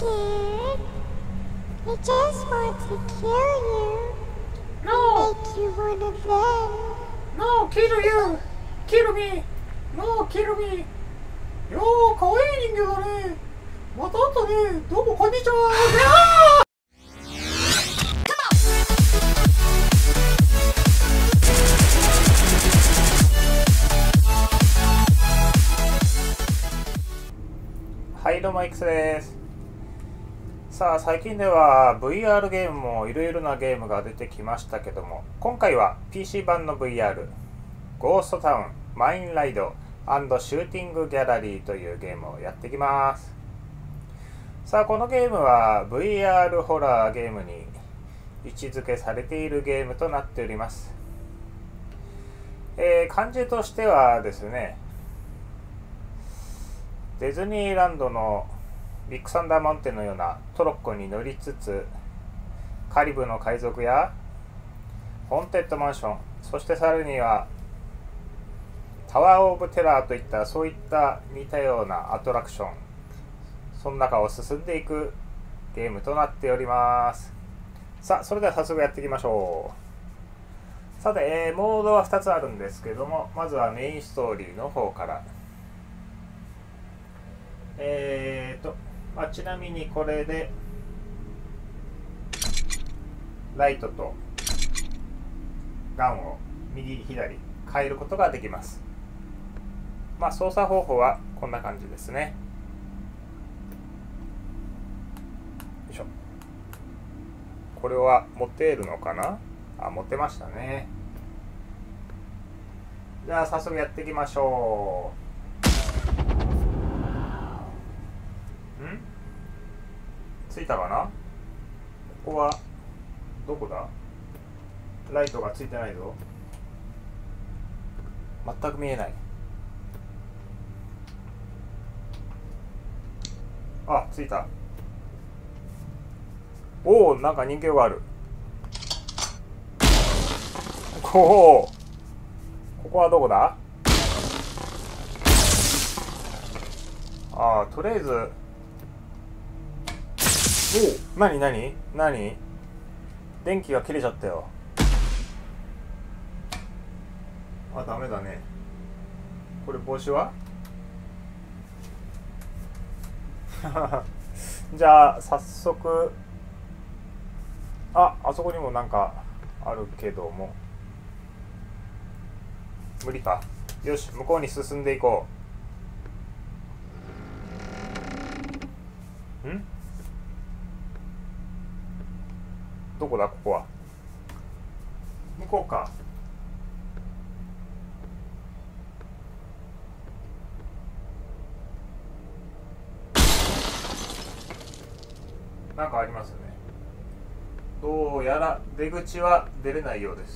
scared. They just want to kill you. No! Make you one of them. No! Kill you! Kill me! No! Kill me! よー、かわいい人形だね。また会ったね。どうもこんにちは。はい、どうも X です。さあ、最近では VR ゲームもいろいろなゲームが出てきましたけども、今回は PC 版の VR、ゴーストタウン、マインライド&シューティングギャラリーというゲームをやっていきます。さあ、このゲームは VR ホラーゲームに位置づけされているゲームとなっております。感じとしてはですね、ディズニーランドのビッグサンダーマウンテンのようなトロッコに乗りつつ、カリブの海賊やホーンテッドマンション、そしてさらにはタワーオブテラーといったそういった似たようなアトラクション、その中を進んでいくゲームとなっております。さあ、それでは早速やっていきましょう。さて、モードは2つあるんですけども、まずはメインストーリーの方から。ちなみにこれでライトとガンを右左変えることができます。操作方法はこんな感じですね。よいしょ。これは持てるのかな？持てましたね。じゃあ早速やっていきましょう。ついたかな？ここはどこだ？ライトがついてないぞ。全く見えない。あ、ついた。おお、なんか人形がある。おお、ここはどこだ？とりあえず、なに電気が切れちゃったよ。ダメだね。これ帽子はじゃあ早速、あそこにもなんかあるけども無理か。よし、向こうに進んでいこう。どこだここは。向こうか。なんかありますね。どうやら出口は出れないようです。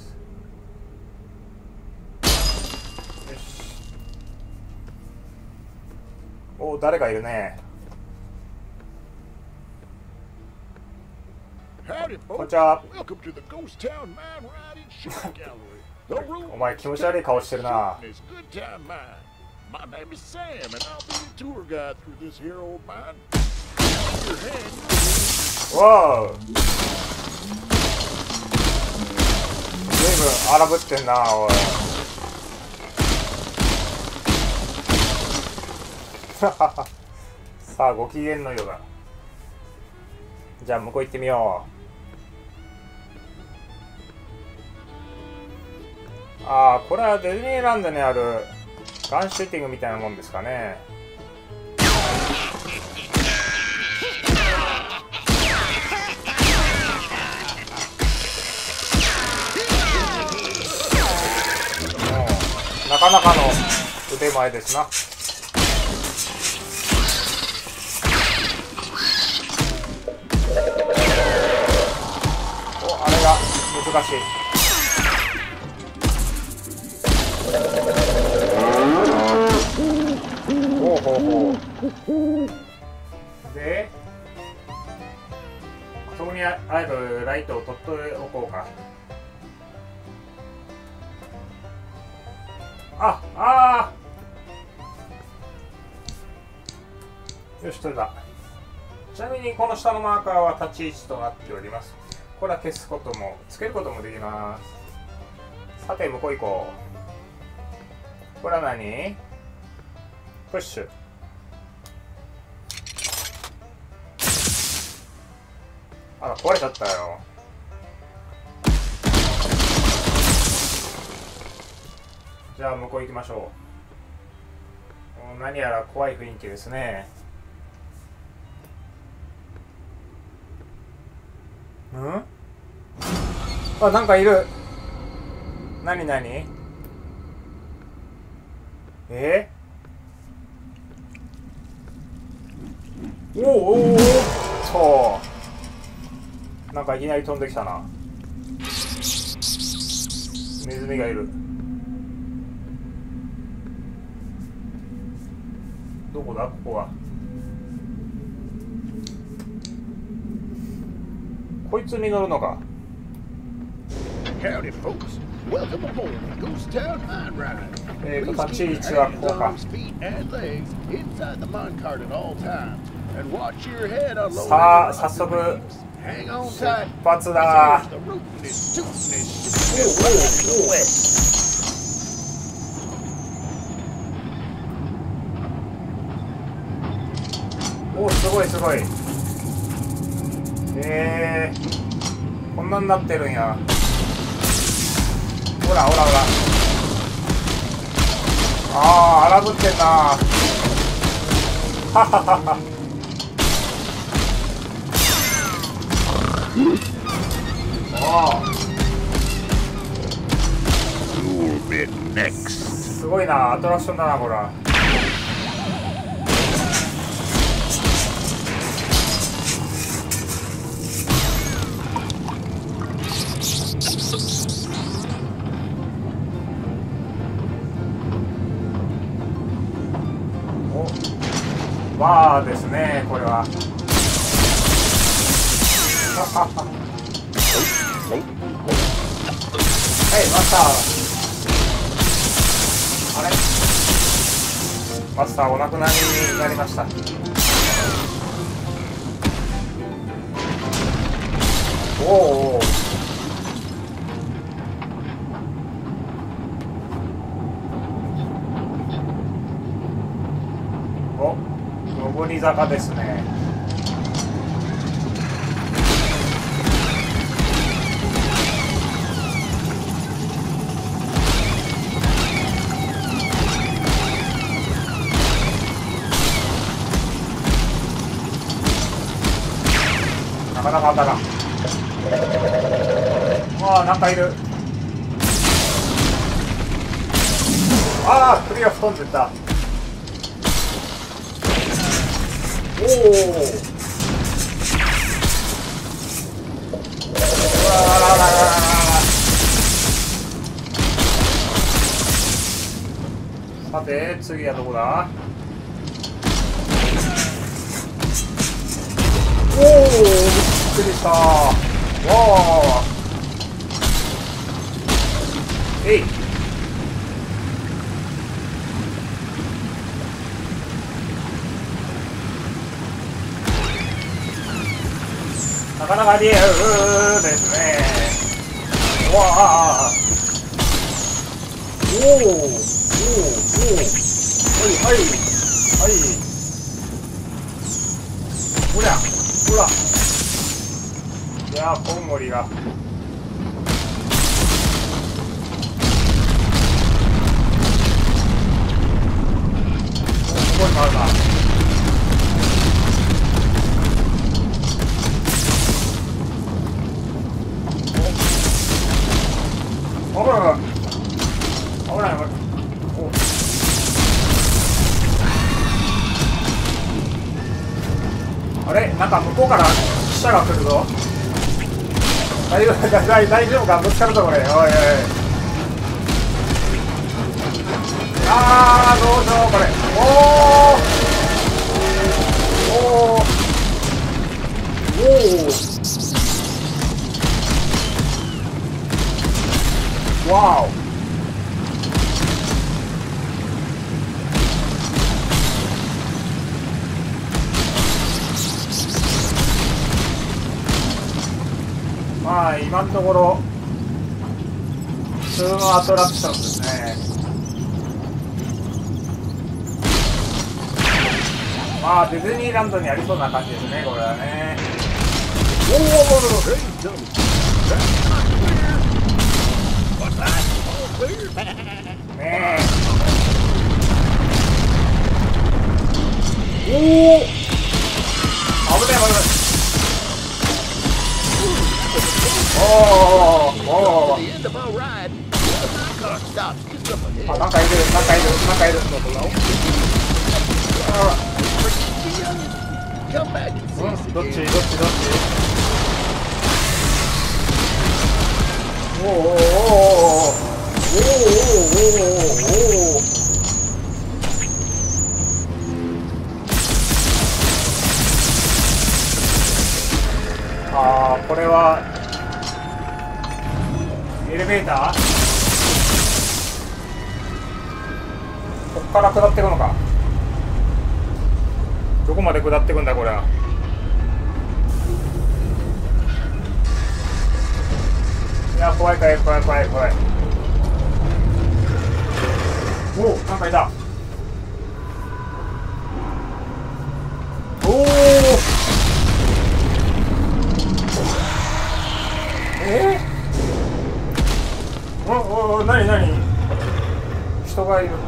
よし。誰かいるね。こんにちは。お前気持ち悪い顔してるな。わあ、随分荒ぶってんな、おい。さあ、ご機嫌のようだ。じゃあ向こう行ってみよう。これはディズニーランドにあるガンシューティングみたいなもんですかね。なかなかの腕前ですな。あれが難しい。で、そこにあるライトを取っておこうか。よし、取れた。 ちなみにこの下のマーカーは立ち位置となっております。これは消すこともつけることもできます。さて向こう行こう。これは何？プッシュ。あら壊れちゃったよ。じゃあ向こう行きましょう。何やら怖い雰囲気ですね。あ、なんかいる。何何？おおおそう。なんかいきなり飛んできたな。ネズミがいる。どこだここは。こいつに乗るのか。 Howdy, folks. Welcome aboard Ghost Town Mine Ride. 立ち位置はこうか。さあ、早速出発だ。おお、すごいすごい。こんなになってるんや。ほらほらほら。ああ、荒ぶってんな。はははは。すごいな、アトラクションだな、これ。わーですね、これは。はい、マスター。あれ？マスターお亡くなりになりました。おお。上り坂ですね。なかなか当たらん。ああ、なんかいる。ああ、首が吹っ飛んでた。おお。さて次はどこだ。おお、びっくりした。わあ。えい。なかなかリアルですね。わあ。おお。おお。おお。はいはい。はい。ほら。ほら。いやー、コウモリが。すごい回るな。危ない危ない危ない。あれ、なんか向こうから死者が来るぞ。大丈夫か、ぶつかるぞこれ。おいおい。あー、どうしようこれ。おーおーおー、わお。 まあ今のところ普通のアトラクションですね。まあディズニーランドにありそうな感じですね、これはね。おお、ねえ。おお、危ない危ない。おお、あ、なんかいる、なんかいる、なんかいる。どっちどっちどっち。おおおおおおおおおお。ああ、これはエレベーター？こっから下っていくのか。どこまで下っていくんだこれは。いや、怖い怖い怖い怖い怖い。おお、なんかいた。おお、お、なになに、人がいる。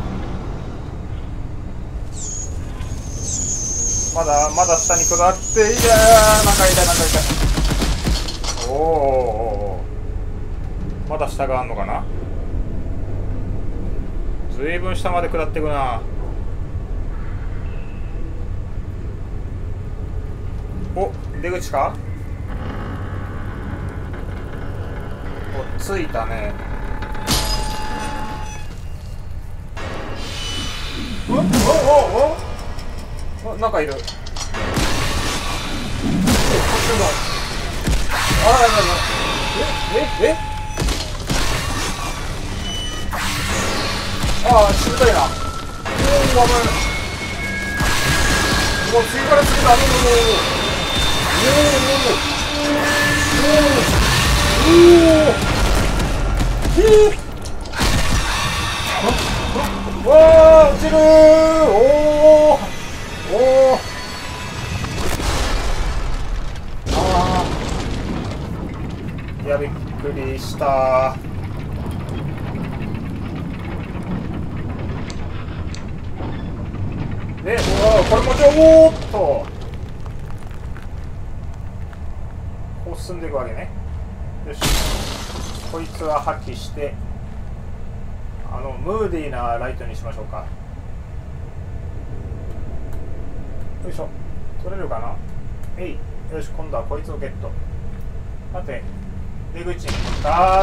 まだ下に下って、いやー、なんかいたなんかいた。おお、まだ下があんのかな。ずいぶん下まで下っていくな。お、出口か。お、着いたね。お、なんかいる。えああ、しぶといな。おお、危ない。もう次から次だ。おお、落ちるー。おお、ああ、いや、びっくりした。で、これもちろん、おーっとこう進んでいくわけね。よし、こいつは破棄して、ムーディーなライトにしましょうか。よいしょ、取れるかな。よし、今度はこいつをゲット。さて、出口に行った。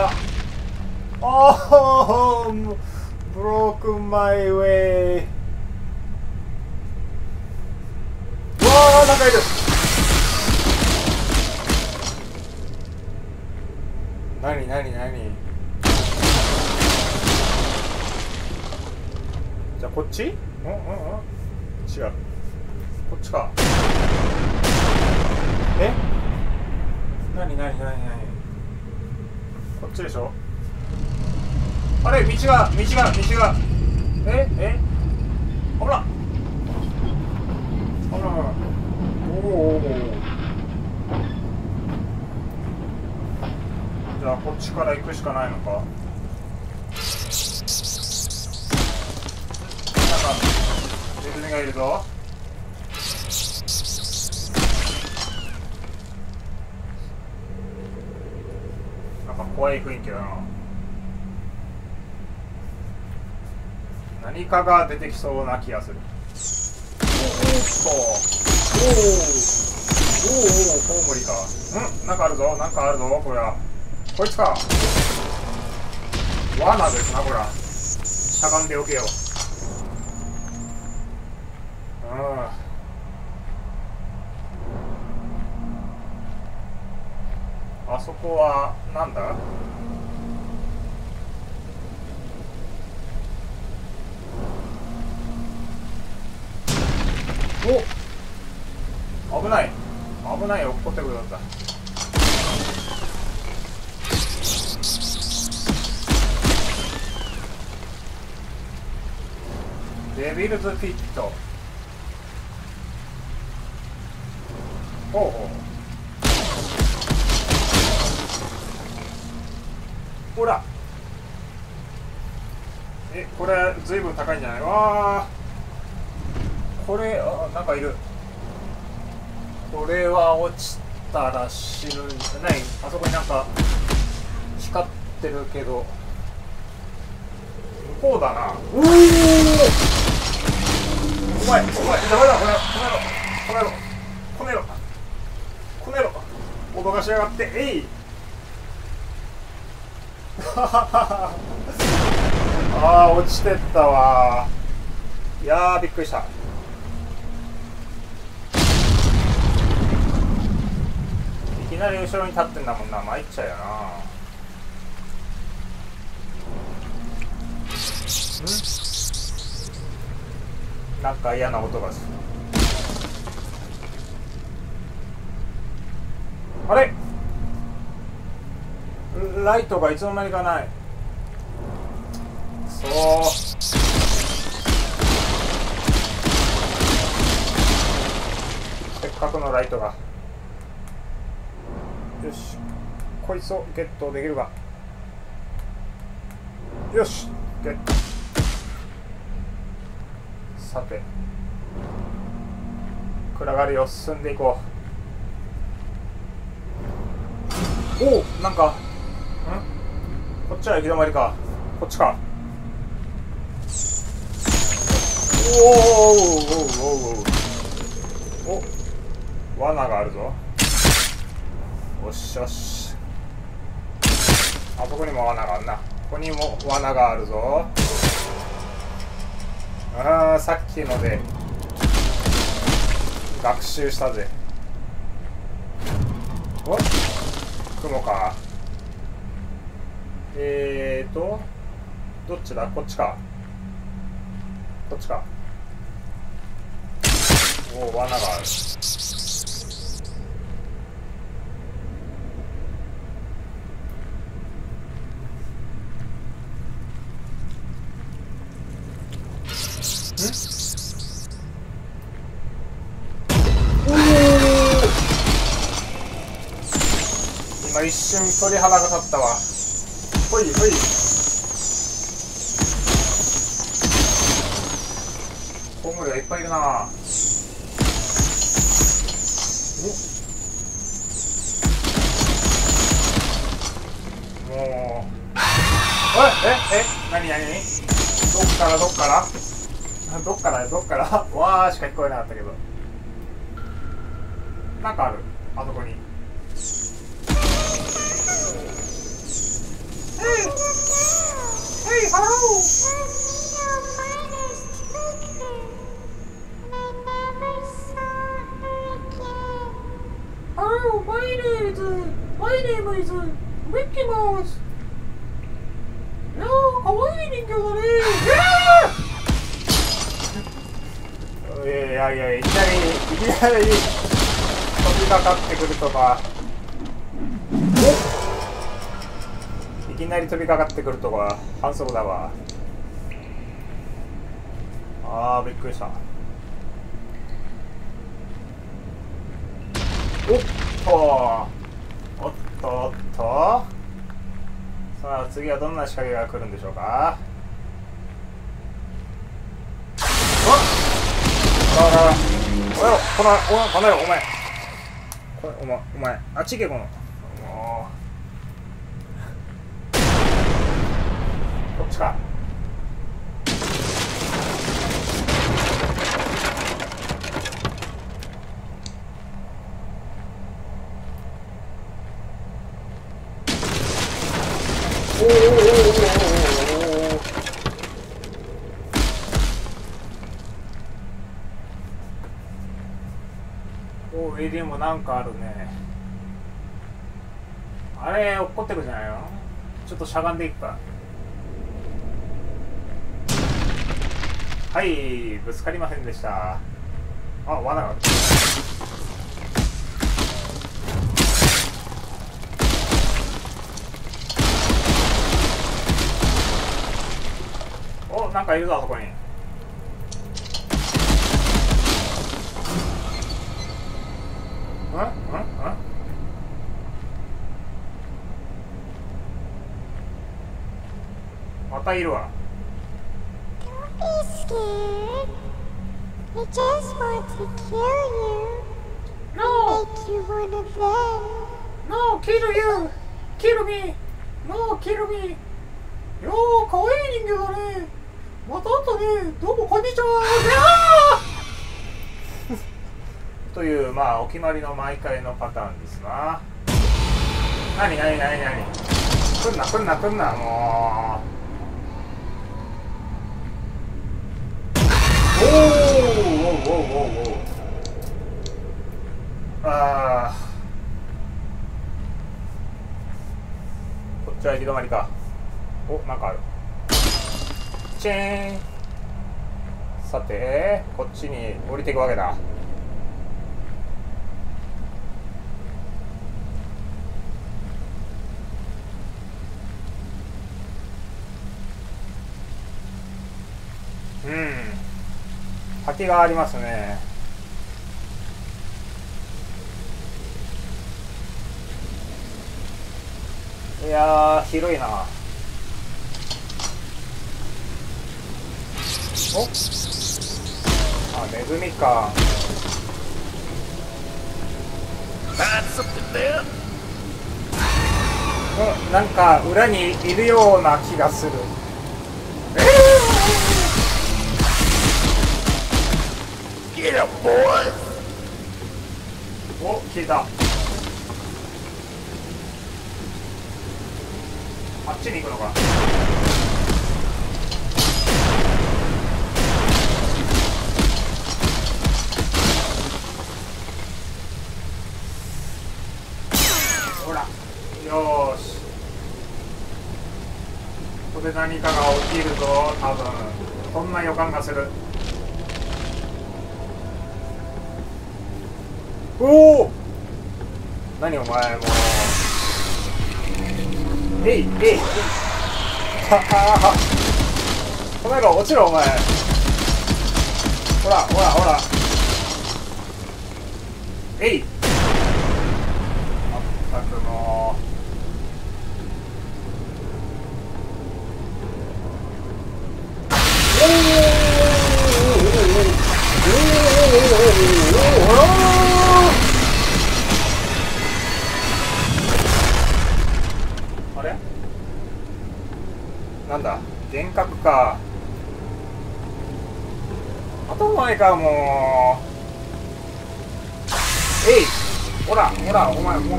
おー、broken my way。うわー、なんかいる。なにじゃあこっち？違う。こっちか。なにこっちでしょ。あれ、道が危な。おお。じゃあこっちから行くしかないのか。なんかネズミがいるぞ。なんか怖い雰囲気だな。何かが出てきそうな気がする。おお、コウモリか。なんかあるぞ、これは。こいつか。罠ですな、これは。しゃがんでおけよ。あそこは、なんだ。お、危ないよ、怒ってくるだった。 デビルズピット。ほうほう。ほら。これずいぶん高いんじゃない？わあ。これなんかいる。これは落ちたら死ぬんじゃない？あそこになんか光ってるけど。向こうだな。おお。お前ダメだ。こねろ。脅かしやがって。えい。ああ、落ちてったわ。いやー、びっくりした。いきなり後ろに立ってんだもんな。参っちゃうよな。なんか嫌な音がする。あれ、ライトがいつの間にかない。そう。せっかくのライトが。よし、こいつをゲットできるか。よし、ゲット。さて、暗がりを進んでいこう。おお、なんかこっちは行き止まりか。こっちか。お、罠があるぞ。よしよし。あそこにも罠があるな。ここにも罠があるぞ。ああ、さっきので学習したぜ。お、雲か。どっちだ？こっちか。こっちか。おお、罠がある。今一瞬鳥肌が立ったわ。ほいほい。コウモリがいっぱいいるな。もう何どっからわーしか聞こえなかったけど、なんかある。あそこに。Hey, hello! Oh, my name is Mickey Mouse. いやー、かわいい人形だね。 いや、いきなり飛びかかってくるとか。いきなり飛びかかってくるとか反則だわ。あー、びっくりした。おっと。さあ、次はどんな仕掛けが来るんでしょうか。このお前あっち行け。こっちか。エリアもなんかあるね。あれ落っこってくじゃないの。ちょっとしゃがんでいくか。はい、ぶつかりませんでした。あ、罠がある。お、なんかいるぞ、あそこに。 たいるわ。 Don't be scared. They just want to kill you. No! Make you one of them. No! Kill you! Kill me! No! Kill me! よー、かわいい人形だね。またあったね。どうもこんにちは。 というまあお決まりの毎回のパターンですな。なになになになに、来んな来んな来んな、もう。おーおーおーおーおー。あー、こっちは行き止まりか。お、なんかある。チェーン。さてこっちに降りていくわけだ。うん、滝がありますね。いやー、広いな。お、あ、ネズミか。 Find something there? うん、なんか裏にいるような気がする。 Get up, boy! お、消えた。あっちに行くのか。ほら、よーし。ここで何かが起きるぞ、多分。こんな予感がする。おお、何お前もう。えいえい、ははは、この野郎落ちろお前。ほらほらほら、えい。まったくもう。あれ、なんだ、幻覚か。頭前か、もう。えい、ほらほら、お前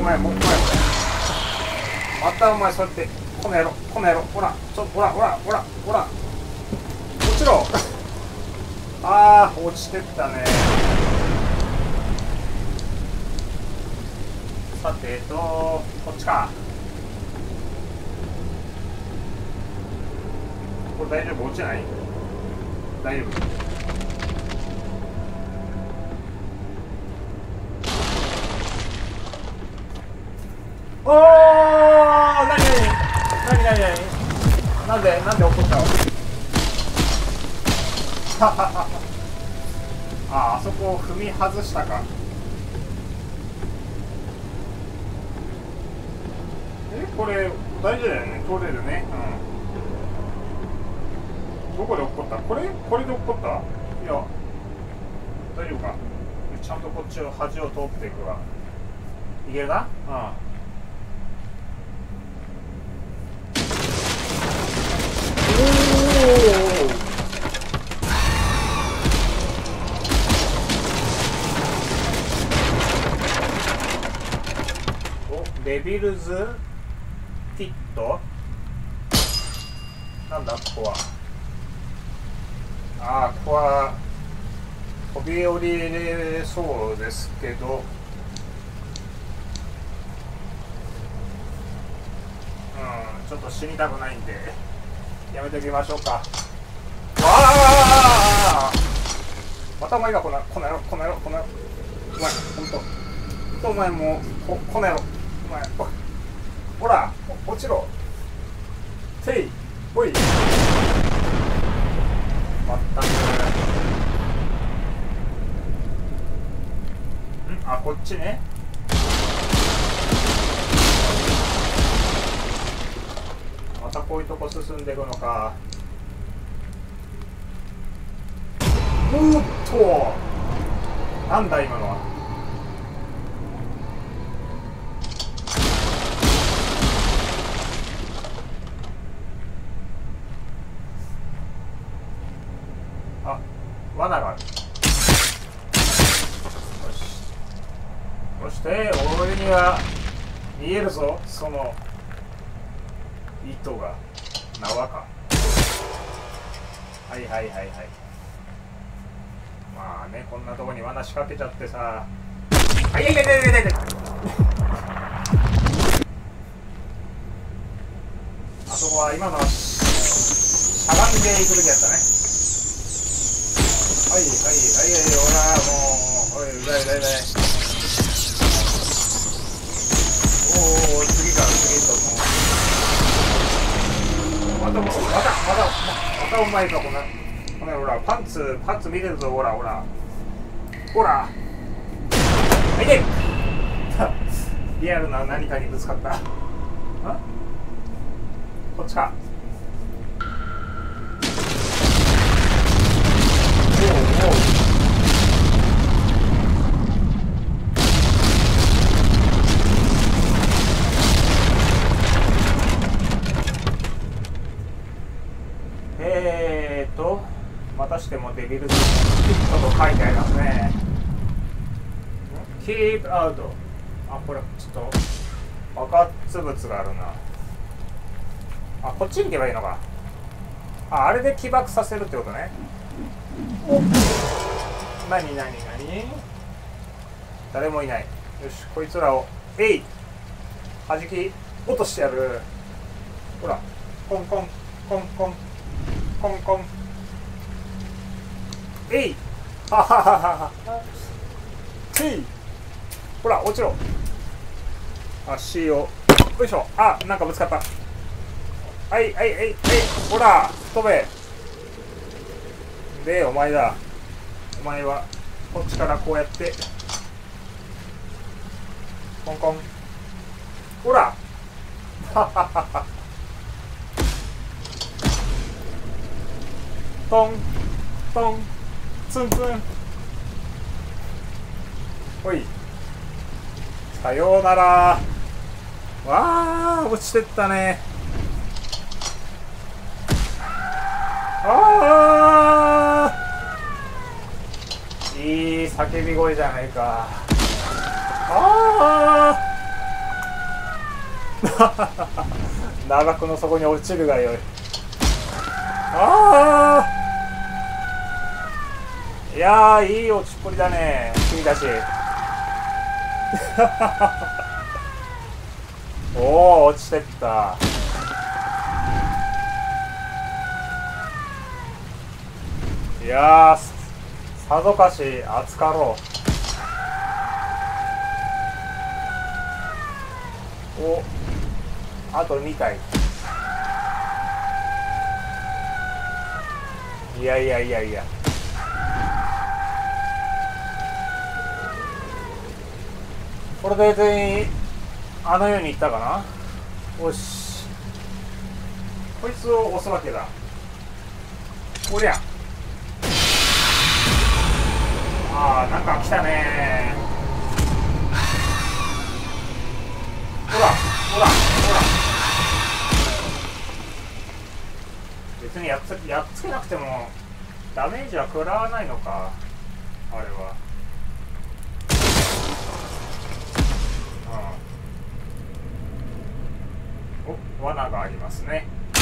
またお前そうやって、この野郎この野郎、ほらちょっとほらほらほらほら、落ちろ。あー、落ちてったね。さてこっちか。これ大丈夫？落ちない？大丈夫？おー、何なんで怒ったの？あそこを踏み外したか。これ大丈夫だよね、通れるね。うん。どこで落っこった？これで落っこった？いや、大丈夫か。ちゃんとこっちを端を通っていくわ。いけるな。うん。デビルズピット、なんだここは。ああ、ここは飛び降りれそうですけど、ちょっと死にたくないんでやめておきましょうか。わあ、またお前がこの野郎お前、お前もうこの野郎お前、ほら落ちろ。てい、おい、まったく。あ、こっちね。またここういうとこ進んでいくのか。おっと、なんだ今のは。あ、罠がある。よし。そして俺には見えるぞ、その糸が。縄か。はいはいはいはい。まあね、こんなとこに罠仕掛けちゃってさ。あ、いやいやいやいやいや。あそこは今のはしゃがんでいくべきやったね。はいはいはいはい、ほらもう、おい、うざいうざいうざい。おお、次から次ともう。またうまいか、こんな。ほら、パンツ見てるぞ、ほらほら。ほら。はいで。リアルな何かにぶつかった。あ？こっちか。おうおう。またしてもデビルズキットと書いてありますね。Keep out。あ、これちょっと爆発物があるな。あ、こっちに行けばいいのか。あ、あれで起爆させるってことね。おっ、なに誰もいない。よし、こいつらを弾き落としてやる。ほら、コンコンコンコンコンコン。はははは。ほら、落ちろ。足を。よいしょ。あ、なんかぶつかった。はい。ほら、飛べ。で、お前だ。お前は、こっちからこうやって。コンコン。ほら。はははは。トン、トン。ツンツン。ほい。さようなら。わあ、落ちてったね。ああ。いい叫び声じゃないか。ああ。長くの底に落ちるがよい。ああ。いやー、いい落ちっぽりだね、君たち。おお、落ちてった。いやー、さぞかし暑かろう。お、あと2体。いや。これで全員あの世に行ったかな。よし、こいつを押すわけだ。おりゃ。あー、なんか来たね。ほら。別にやっつけなくてもダメージは食らわないのか、あれは。お、罠がありますね。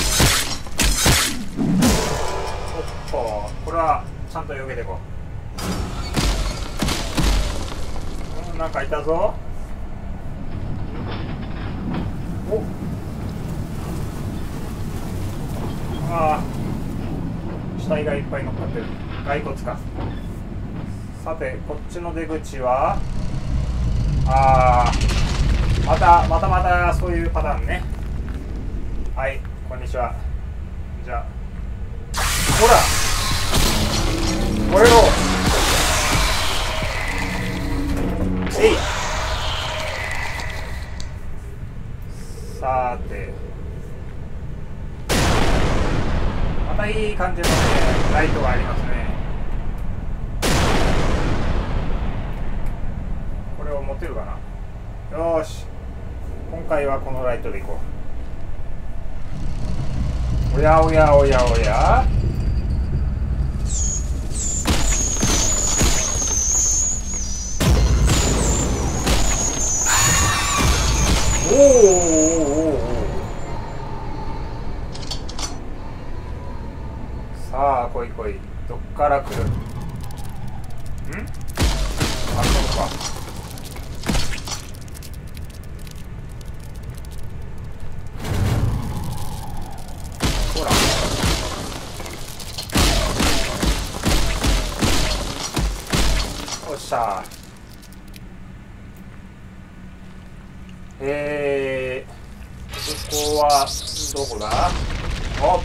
おっと、これはちゃんと避けていこう。なんかいたぞ。お、ああ、死体がいっぱい乗っかってる。骸骨か。さて、こっちの出口は、ああ、またそういうパターンね。はい、こんにちは。じゃあ、ほら、燃えろ。さて、 い感じのねライトがありますね。これを持てるかな。よーし、今回はこのライトでいこう。おやおやおやおや、おーおーおーおー、さあ来い来い、どっから来る。ん、あ、そうか。ほら、おっしゃ。ここはどこだ。おっ、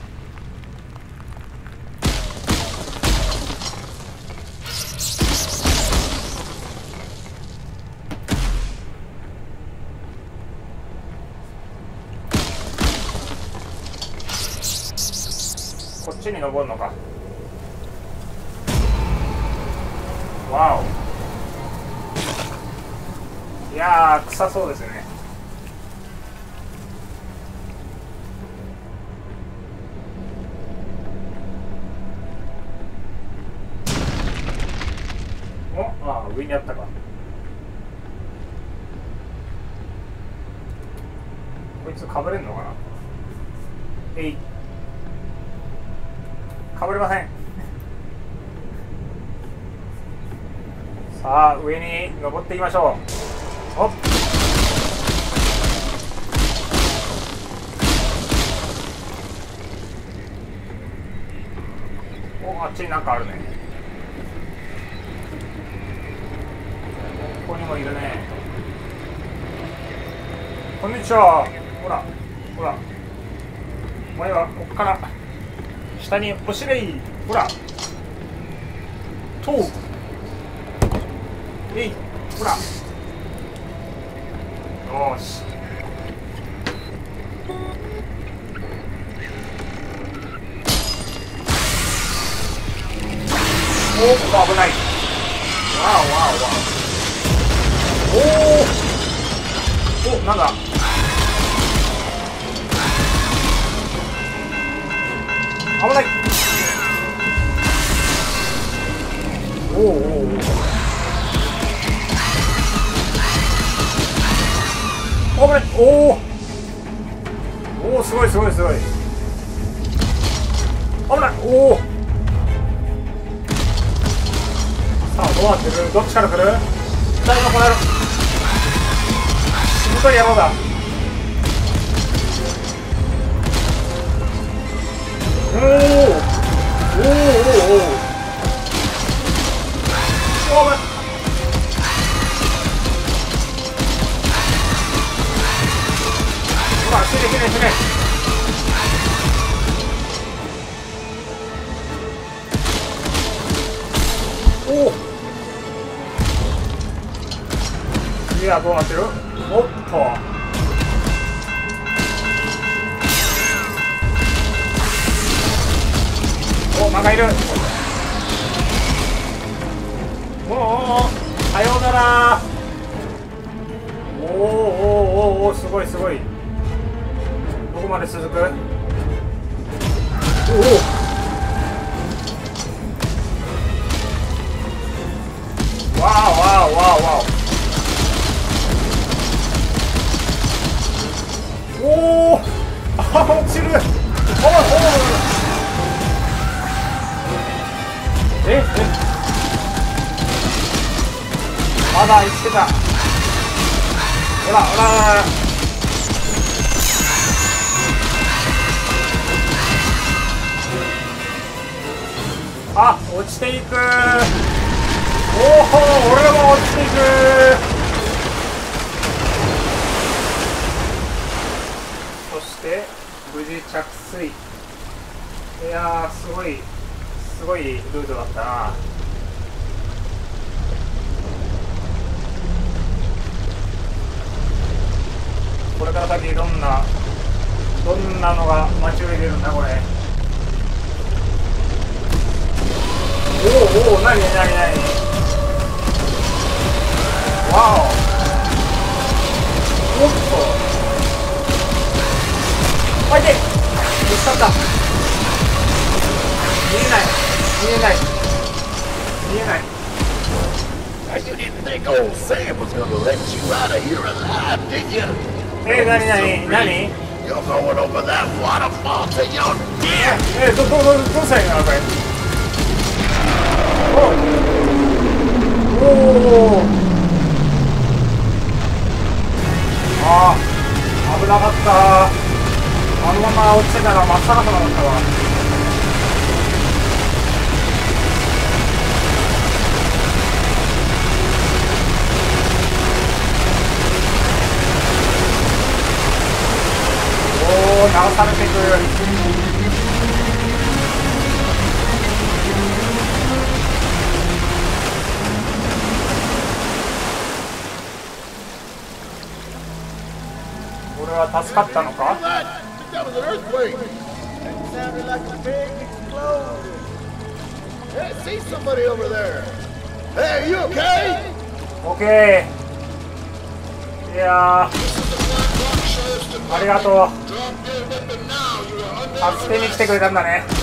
こっちに登るのか。わお、いやー臭そうですよね。お、あー、上にあったか。こいつかぶれんのかな。えい、かぶれません。さあ上に登っていきましょう。おっ、お、あっちになんかあるね。ここにもいるね。こんにちは。ほらほら、お前はこっから下におしれい。ほらとう、えい、ほら、よーし。おー、ここ危ない。わおわおわお。おお、なんだ。危ない。おおおお、危ない。おおおお、すごいすごいすごい。危ない。おお、さあどうなってる。どっちから来る。大丈夫、この野郎。しぶとい野郎だ。おおおおおおおお、危ない。ほら、死ね死ね死ね。おお、次はどうなってる。おっと、お、なんかいる。もうさようなら。おーおーおーおー、すごいすごい。どこまで続く。おお、わーわーわーわー。おお、あ、落ちる。おいおい、え、まだ生きてた。ほらほらほら。あ、落ちていく。おお、俺も落ちていく。そして無事着水。いやー、すごいすごいルートだったな。これから先どんなのが待ち受けてるんだこれ。 おお、なになになに。わお。おっと。あいて。ぶつかった。見えない。見えない。見えない。 Now, you didn't think old Sam was gonna let you out of here alive, did you? なになになに。 You're going over that waterfall to your death! どうしたらいいのこれ。おお。ああ、危なかった。あのまま落ちてたら真っ逆さまだったわ。おお、流されてくる。これは助かったのか。 That was an earthquake! That sounded like a big explosion. Hey, I see somebody over there. Hey, are you okay? オッケー。いやー、ありがとう。助けに来てくれたんだね。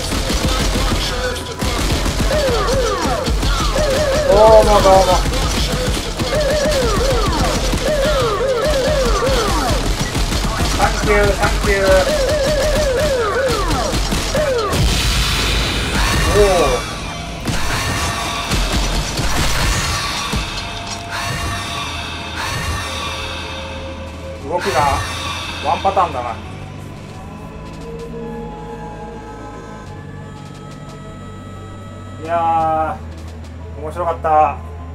どうもどうも。サンキューサンキュー。おお。動きがワンパターンだな。いやー、面白かった。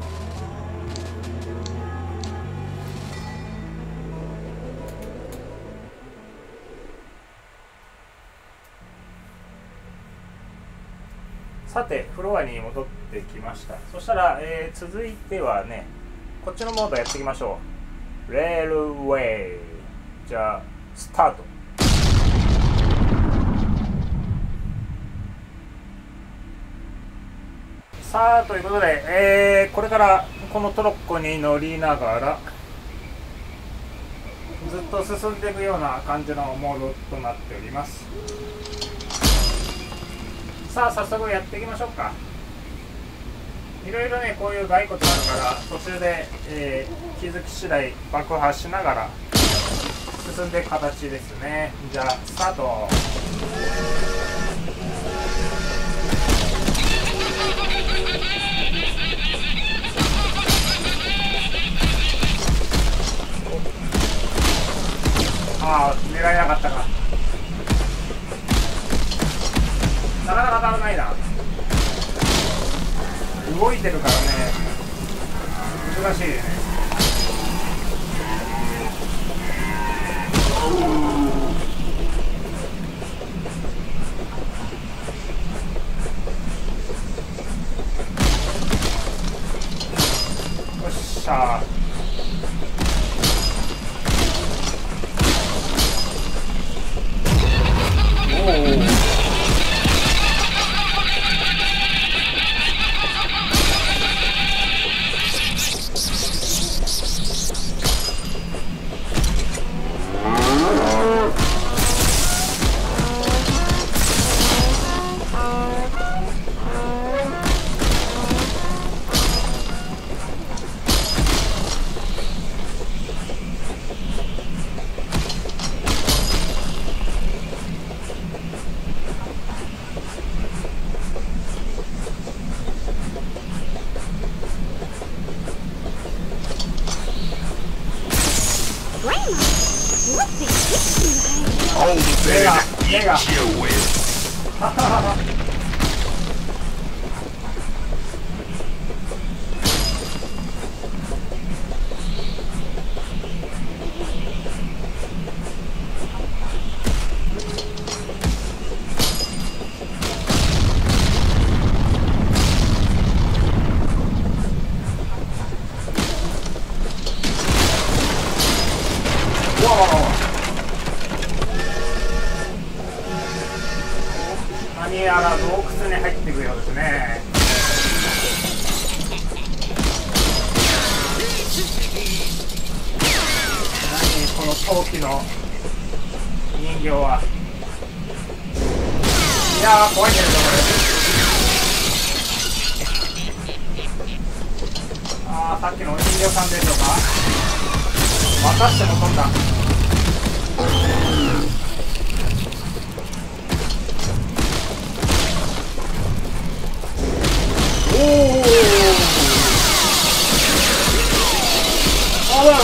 さて、フロアに戻ってきました。そしたら、続いてはね、こっちのモードやっていきましょう。レールウェイ。じゃあスタート。さあ、ということで、これからこのトロッコに乗りながらずっと進んでいくような感じのモードとなっております。さあ、早速やっていきましょうか。いろいろね、こういう骸骨あるから途中で、気づき次第爆破しながら進んでいく形ですね。じゃあスタート。ああ、狙えなかったか。なかなか当たらないな。動いてるからね、難しいね。よっしゃー。目が何やら洞窟に入っていくようですね。 陶器の人形は。いやー怖いねこれ。ああさっきのお人形さんでしょうか。またしても飛んだ。おおあららら。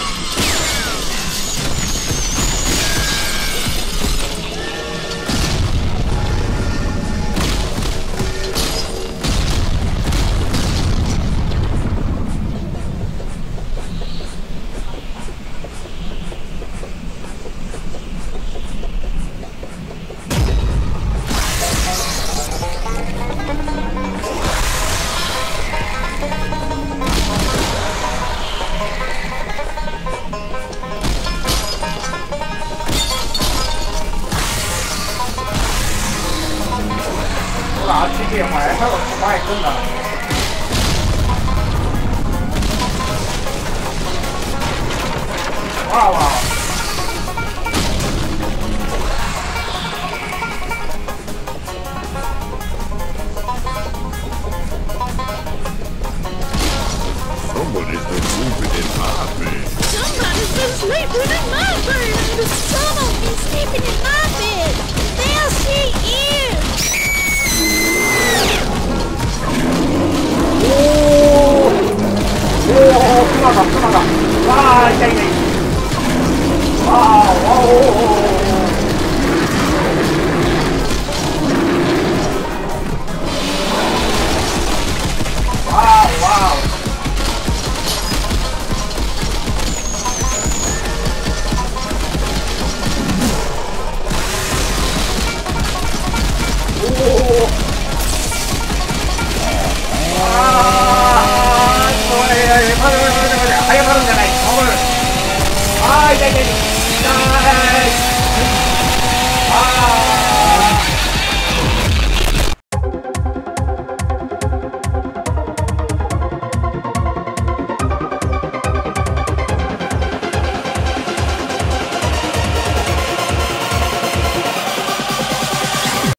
あっち行けよお前。前来んだ。わあわあ。 Somebody's been sleeping in my bed. Somebody's been sleeping in my bed. Someone's been sleeping in my bed. They'll see you. おおクマがわあ痛い痛い。わあわお謝るんじゃない。ああ痛い痛い痛い。